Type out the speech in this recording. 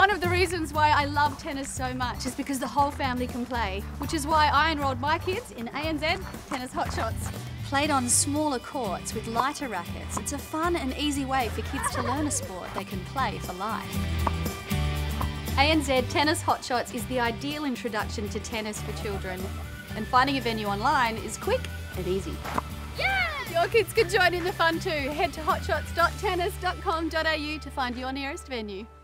One of the reasons why I love tennis so much is because the whole family can play, which is why I enrolled my kids in ANZ Tennis Hotshots. Played on smaller courts with lighter rackets, it's a fun and easy way for kids to learn a sport they can play for life. ANZ Tennis Hotshots is the ideal introduction to tennis for children, and finding a venue online is quick and easy. Yeah! Your kids can join in the fun too. Head to hotshots.tennis.com.au to find your nearest venue.